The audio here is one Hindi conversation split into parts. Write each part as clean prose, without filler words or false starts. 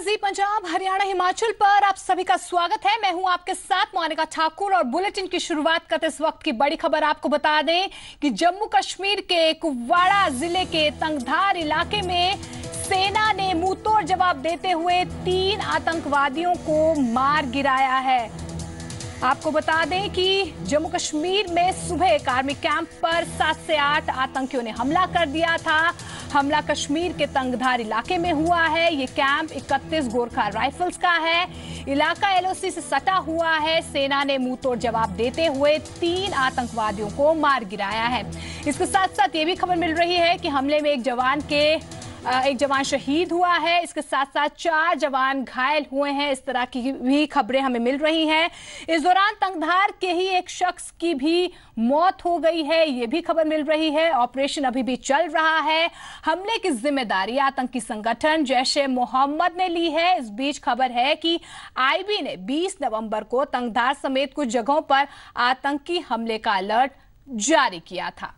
जी पंजाब, हरियाणा, हिमाचल पर आप सभी का स्वागत है। मैं हूं आपके साथ मोनिका ठाकुर और बुलेटिन की शुरुआत करते इस वक्त की बड़ी खबर आपको बता दें कि जम्मू कश्मीर के कुपवाड़ा जिले के तंगधार इलाके में सेना ने मुंहतोड़ जवाब देते हुए 3 आतंकवादियों को मार गिराया है। आपको बता दें कि जम्मू कश्मीर में सुबह एक आर्मी कैंप पर 7 से 8 आतंकियों ने हमला कर दिया था। हमला कश्मीर के तंगधार इलाके में हुआ है। ये कैंप 31 गोरखा राइफल्स का है। इलाका एलओसी से सटा हुआ है। सेना ने मुंहतोड़ जवाब देते हुए 3 आतंकवादियों को मार गिराया है। इसके साथ साथ ये भी खबर मिल रही है कि हमले में एक जवान शहीद हुआ है। इसके साथ साथ 4 जवान घायल हुए हैं। इस तरह की भी खबरें हमें मिल रही हैं। इस दौरान तंगधार के ही एक शख्स की भी मौत हो गई है, ये भी खबर मिल रही है। ऑपरेशन अभी भी चल रहा है। हमले की जिम्मेदारी आतंकी संगठन जैश-ए मोहम्मद ने ली है। इस बीच खबर है कि आईबी ने 20 नवंबर को तंगधार समेत कुछ जगहों पर आतंकी हमले का अलर्ट जारी किया था।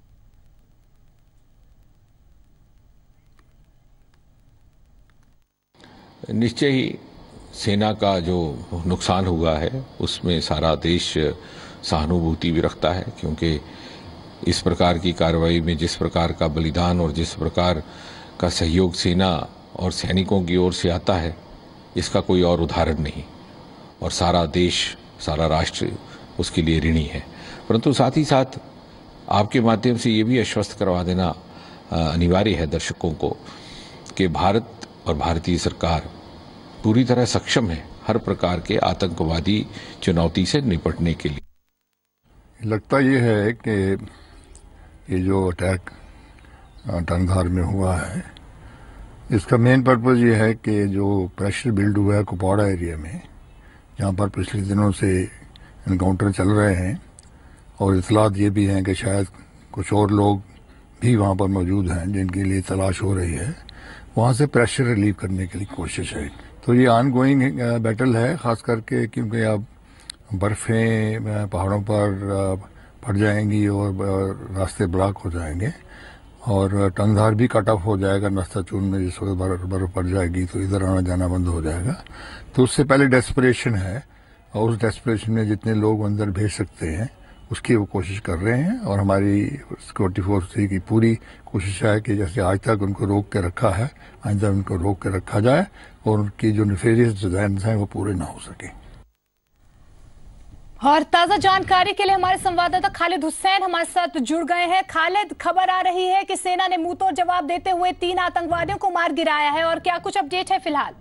निश्चय ही सेना का जो नुकसान हुआ है उसमें सारा देश सहानुभूति भी रखता है, क्योंकि इस प्रकार की कार्रवाई में जिस प्रकार का बलिदान और जिस प्रकार का सहयोग सेना और सैनिकों की ओर से आता है, इसका कोई और उदाहरण नहीं और सारा देश, सारा राष्ट्र उसके लिए ऋणी है। परंतु साथ ही साथ आपके माध्यम से ये भी आश्वस्त करवा देना अनिवार्य है दर्शकों को कि भारत और भारतीय सरकार पूरी तरह सक्षम है हर प्रकार के आतंकवादी चुनौती से निपटने के लिए। लगता ये है कि ये जो अटैक तंगधार में हुआ है, इसका मेन पर्पस ये है कि जो प्रेशर बिल्ड हुआ है कुपवाड़ा एरिया में, जहाँ पर पिछले दिनों से एनकाउंटर चल रहे हैं और इतलात ये भी हैं कि शायद कुछ और लोग भी वहाँ पर मौजूद हैं जिनके लिए तलाश हो रही है, वहाँ से प्रेशर रिलीव करने के लिए कोशिश है। तो ये ऑनगोइंग बैटल है, खास करके क्योंकि अब बर्फें पहाड़ों पर पड़ जाएंगी और रास्ते ब्लॉक हो जाएंगे और तंगधार भी कट ऑफ हो जाएगा। नस्ता चून में जिस वक्त बर्फ पड़ जाएगी तो इधर आना जाना बंद हो जाएगा। तो उससे पहले डेस्परेशन है और उस डेस्परेशन में जितने लोग अंदर भेज सकते हैं उसकी वो कोशिश कर रहे हैं और हमारी सिक्योरिटी फोर्स की पूरी कोशिश है कि जैसे आज तक उनको रोक के रखा है, आइंदा उनको रोक के रखा जाए और उनकी जो नेफेरियस डिजाइन हैं वो पूरे ना हो सके। और ताजा जानकारी के लिए हमारे संवाददाता खालिद हुसैन हमारे साथ जुड़ गए हैं। खालिद, खबर आ रही है कि सेना ने मुंहतोड़ जवाब देते हुए 3 आतंकवादियों को मार गिराया है, और क्या कुछ अपडेट है फिलहाल?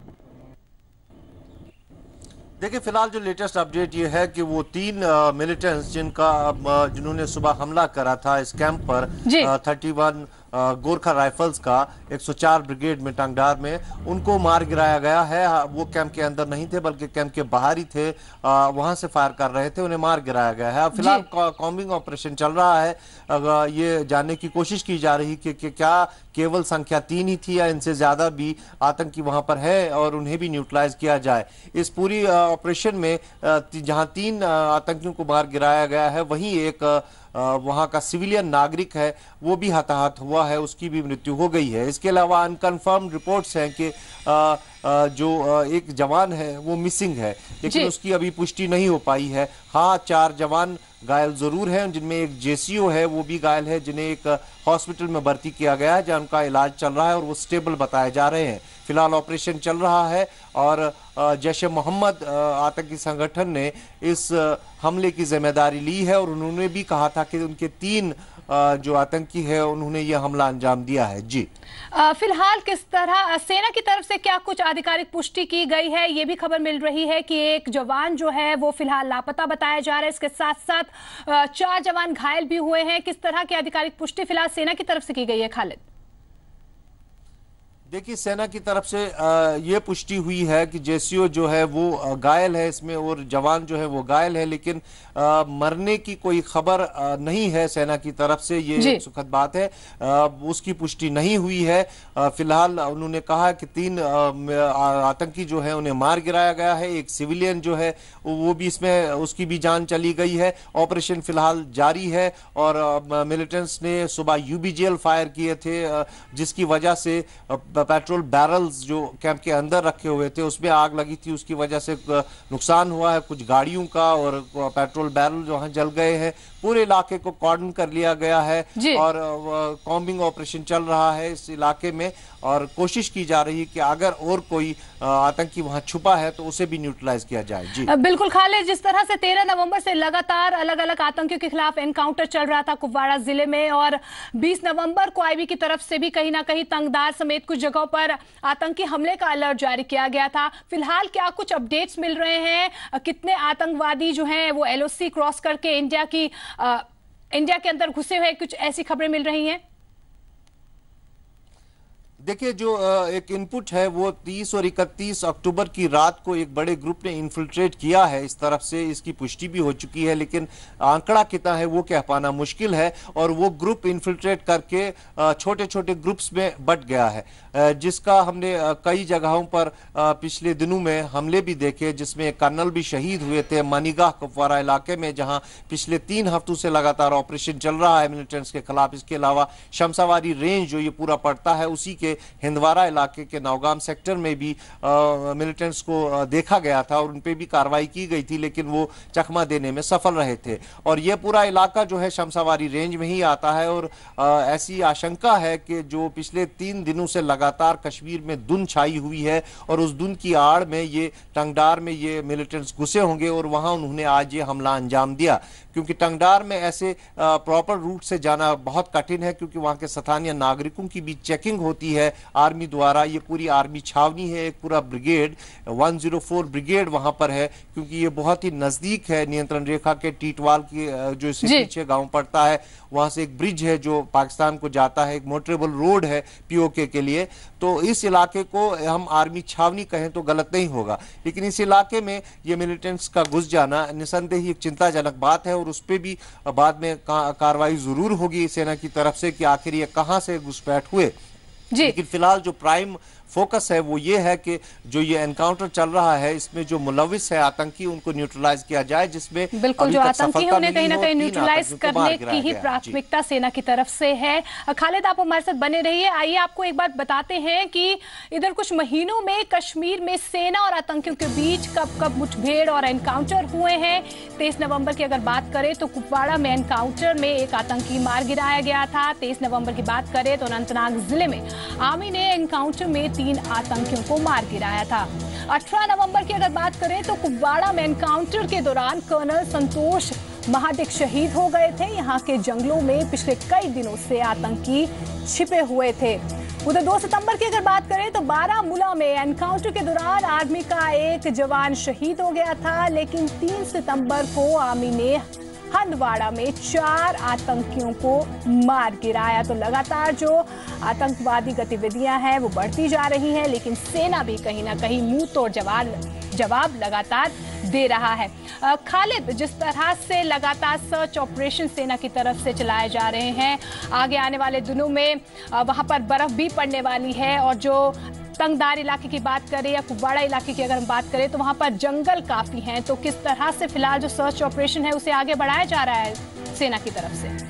देखिए, फिलहाल जो लेटेस्ट अपडेट ये है कि वो 3 मिलिटेंट्स जिन्होंने सुबह हमला करा था इस कैंप पर 31 गोरखा राइफल्स का 104 ब्रिगेड में टांगधार में, उनको मार गिराया गया है। वो कैंप के अंदर नहीं थे बल्कि कैंप के बाहर ही थे, वहां से फायर कर रहे थे, उन्हें मार गिराया गया है। फिलहाल कॉम्बिंग ऑपरेशन चल रहा है। ये जानने की कोशिश की जा रही कि क्या केवल संख्या 3 ही थी या इनसे ज्यादा भी आतंकी वहां पर है और उन्हें भी न्यूट्रलाइज किया जाए। इस पूरी ऑपरेशन में जहां 3 आतंकियों को मार गिराया गया है, वहीं एक वहां का सिविलियन नागरिक है वो भी हताहत हुआ है, उसकी भी मृत्यु हो गई है। इसके अलावा अनकन्फर्म रिपोर्ट्स हैं कि जो एक जवान है वो मिसिंग है, लेकिन उसकी अभी पुष्टि नहीं हो पाई है। हाँ, 4 जवान घायल जरूर हैं, जिनमें एक जेसीओ है वो भी घायल है, जिन्हें एक हॉस्पिटल में भर्ती किया गया है जहां उनका इलाज चल रहा है और वो स्टेबल बताए जा रहे हैं। फिलहाल ऑपरेशन चल रहा है और जैश-ए मोहम्मद आतंकी संगठन ने इस हमले की जिम्मेदारी ली है और उन्होंने भी कहा था कि उनके 3 जो आतंकी है उन्होंने यह हमला अंजाम दिया है। जी, फिलहाल किस तरह सेना की तरफ से क्या कुछ आधिकारिक पुष्टि की गई है? ये भी खबर मिल रही है कि एक जवान जो है वो फिलहाल लापता बताया जा रहा है। इसके साथ साथ 4 जवान घायल भी हुए हैं। किस तरह की आधिकारिक पुष्टि फिलहाल सेना की तरफ से की गई है, खालिद? देखिए, सेना की तरफ से ये पुष्टि हुई है कि जेसीओ जो है वो घायल है इसमें और जवान जो है वो घायल है, लेकिन मरने की कोई खबर नहीं है सेना की तरफ से। ये एक सुखद बात है, उसकी पुष्टि नहीं हुई है। फिलहाल उन्होंने कहा कि 3 आतंकी जो है उन्हें मार गिराया गया है, एक सिविलियन जो है वो भी इसमें उसकी भी जान चली गई है। ऑपरेशन फिलहाल जारी है और मिलिटेंट्स ने सुबह यूबीजीएल फायर किए थे, जिसकी वजह से पेट्रोल बैरल्स जो कैंप के अंदर रखे हुए थे उसमें आग लगी थी, उसकी वजह से नुकसान हुआ है कुछ गाड़ियों का और पेट्रोल बैरल जो हैं जल गए हैं। पूरे इलाके को कॉर्डन कर लिया गया है और कॉम्बिंग ऑपरेशन चल रहा है इस इलाके में और कोशिश की जा रही है कि अगर और कोई आतंकी वहां छुपा है तो उसे भी न्यूट्रलाइज किया जाए। जी बिल्कुल खालिद, जिस तरह से 13 नवंबर से लगातार अलग अलग आतंकियों के खिलाफ एनकाउंटर चल रहा था कुपवाड़ा जिले में और 20 नवंबर को आईबी की तरफ से भी कहीं ना कहीं तंगधार समेत कुछ जगहों पर आतंकी हमले का अलर्ट जारी किया गया था। फिलहाल क्या कुछ अपडेट्स मिल रहे हैं? कितने आतंकवादी जो हैं वो एलओसी क्रॉस करके इंडिया के अंदर घुसे हुए, कुछ ऐसी खबरें मिल रही हैं? देखिए, जो एक इनपुट है वो 30 और 31 अक्टूबर की रात को एक बड़े ग्रुप ने इन्फिल्ट्रेट किया है इस तरफ से, इसकी पुष्टि भी हो चुकी है, लेकिन आंकड़ा कितना है वो कह पाना मुश्किल है। और वो ग्रुप इन्फिल्ट्रेट करके छोटे छोटे ग्रुप्स में बट गया है, जिसका हमने कई जगहों पर पिछले दिनों में हमले भी देखे, जिसमें कर्नल भी शहीद हुए थे मनीगाह कुपवाड़ा इलाके में, जहां पिछले 3 हफ्तों से लगातार ऑपरेशन चल रहा है मिलिटेंट्स के खिलाफ। इसके अलावा शमशावारी रेंज जो ये पूरा पड़ता है उसी के हिंदवारा इलाके के नौगाम सेक्टर में भी मिलिटेंट्स को देखा गया था और उन पे भी कार्रवाई की गई थी, लेकिन वो चकमा देने में सफल रहे थे। और ये पूरा इलाका जो है शमशावारी रेंज में ही आता है और ऐसी आशंका है कि जो पिछले 3 दिनों से लगातार कश्मीर में धुंध छाई हुई है और उस धुंध की आड़ में ये टंगधार में ये मिलिटेंट्स घुसे होंगे और वहां उन्होंने आज ये हमला अंजाम दिया। क्योंकि टंगधार में ऐसे प्रॉपर रूट से जाना बहुत कठिन है, क्योंकि वहां के स्थानीय नागरिकों की भी चेकिंग होती है आर्मी द्वारा। ये पूरी आर्मी छावनी है, एक पूरा ब्रिगेड 104 ब्रिगेड वहां पर है, क्योंकि ये बहुत ही नजदीक है नियंत्रण रेखा के। टीटवाल की जो इससे पीछे गांव पड़ता है, वहां से एक ब्रिज है जो पाकिस्तान को जाता है, एक मोटरेबल रोड है पीओके के लिए। तो इस इलाके को हम आर्मी छावनी कहें तो गलत नहीं होगा, लेकिन इस इलाके में ये मिलिटेंट्स का घुस जाना निसंदेह एक चिंताजनक बात है और उस पर भी बाद में कार्रवाई जरूर होगी सेना की तरफ से कि आखिर ये कहां से घुसपैठ हुए। लेकिन फिलहाल जो प्राइम फोकस है वो ये है कि जो ये एनकाउंटर चल रहा है इसमें जो मुलविस है आतंकी उनको न्यूट्रलाइज किया जाए, जिसमें बिल्कुल जो आतंकी है उन्हें कहीं ना कहीं न्यूट्रलाइज करने की ही प्राथमिकता सेना की तरफ से है। खालिद, आप हमारे साथ बने रहिए। आइए आपको एक बात बताते हैं कि इधर कुछ महीनों में कश्मीर में सेना और आतंकियों के बीच कब कब मुठभेड़ और एनकाउंटर हुए हैं। 23 नवंबर की अगर बात करें तो कुपवाड़ा में एनकाउंटर में एक आतंकी मार गिराया गया था। 23 नवंबर की बात करें तो अनंतनाग जिले में आर्मी ने एनकाउंटर में 3 आतंकियों को मार गिराया था। 18 नवंबर की अगर बात करें तो कुपवाड़ा में एनकाउंटर के दौरान कर्नल संतोष महाडिक शहीद हो गए थे। यहाँ के जंगलों में पिछले कई दिनों से आतंकी छिपे हुए थे। उधर 2 सितंबर की अगर बात करें तो बारामूला में एनकाउंटर के दौरान आर्मी का एक जवान शहीद हो गया था, लेकिन 3 सितंबर को आर्मी ने हंदवाड़ा में 4 आतंकियों को मार गिराया। तो लगातार जो आतंकवादी गतिविधियां हैं वो बढ़ती जा रही हैं, लेकिन सेना भी कहीं ना कहीं मुंह तोड़ जवाब लगातार दे रहा है। खालिद, जिस तरह से लगातार सर्च ऑपरेशन सेना की तरफ से चलाए जा रहे हैं, आगे आने वाले दिनों में वहां पर बर्फ भी पड़ने वाली है और जो तंगधार इलाके की बात करें या कुपवाड़ा इलाके की अगर हम बात करें तो वहां पर जंगल काफी हैं, तो किस तरह से फिलहाल जो सर्च ऑपरेशन है उसे आगे बढ़ाया जा रहा है सेना की तरफ से?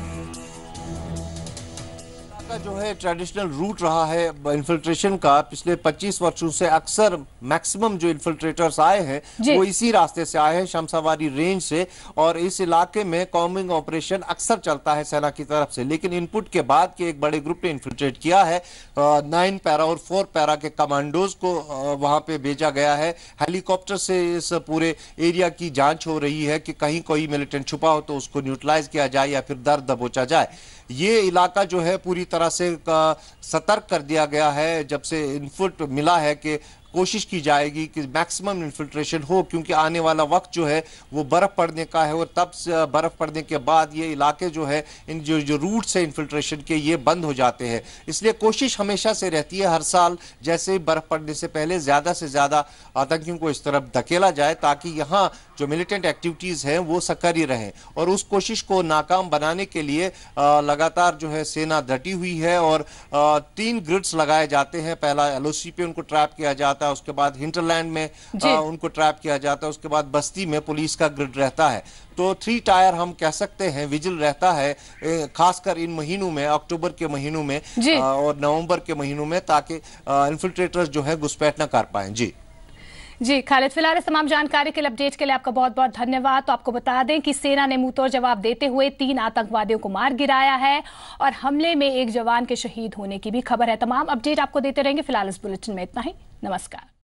का जो है ट्रेडिशनल रूट रहा है इन्फिल्ट्रेशन का। पिछले 25 वर्षों से अक्सर मैक्सिमम जो इन्फिल्ट्रेटर्स आए हैं वो इसी रास्ते से आए हैं, शमशावारी रेंज से। और इस इलाके में कॉम्बिंग ऑपरेशन अक्सर चलता है सेना की तरफ से, लेकिन इनपुट के बाद के एक बड़े ग्रुप ने इन्फिल्ट्रेट किया है। 9 पैरा और 4 पैरा के कमांडोज को वहां पे भेजा गया है। हेलीकॉप्टर से इस पूरे एरिया की जांच हो रही है कि कहीं कोई मिलिटेंट छुपा हो तो उसको न्यूट्रलाइज किया जाए या फिर दर दबोचा जाए। ये इलाका जो है पूरी तरह से सतर्क कर दिया गया है जब से इनपुट मिला है कि कोशिश की जाएगी कि मैक्सिमम इन्फिल्ट्रेशन हो, क्योंकि आने वाला वक्त जो है वो बर्फ पड़ने का है और तब बर्फ पड़ने के बाद ये इलाके जो है इन जो रूट से इन्फिल्ट्रेशन के ये बंद हो जाते हैं। इसलिए कोशिश हमेशा से रहती है हर साल जैसे ही बर्फ पड़ने से पहले ज्यादा से ज्यादा आतंकियों को इस तरफ धकेला जाए ताकि यहाँ जो मिलिटेंट एक्टिविटीज हैं वो सक्रिय रहें। और उस कोशिश को नाकाम बनाने के लिए लगातार जो है सेना डटी हुई है और 3 ग्रिड्स लगाए जाते हैं। पहला एलओसी पे उनको ट्रैप किया जाता जाता है, उसके बाद हिंटरलैंड में उनको ट्रैप किया जाता है, उसके बाद बस्ती में पुलिस का ग्रिड रहता है। तो 3 टायर हम कह सकते हैं विजिल रहता है, खासकर इन महीनों में, अक्टूबर के महीनों में और नवंबर के महीनों में, ताकि इन्फिल्ट्रेटर्स जो है घुसपैठ न कर पाए। जी खालिद, फिलहाल इस तमाम जानकारी के लिए, अपडेट के लिए आपका बहुत बहुत धन्यवाद। तो आपको बता दें कि सेना ने मुंहतोड़ जवाब देते हुए 3 आतंकवादियों को मार गिराया है और हमले में एक जवान के शहीद होने की भी खबर है। तमाम अपडेट आपको देते रहेंगे। फिलहाल इस बुलेटिन में इतना ही। नमस्कार।